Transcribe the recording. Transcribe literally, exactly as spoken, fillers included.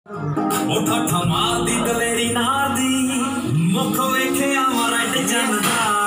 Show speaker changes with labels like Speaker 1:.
Speaker 1: उठा ठमार दी दलेरी नार दी मुख वेखे आवा रट जनदा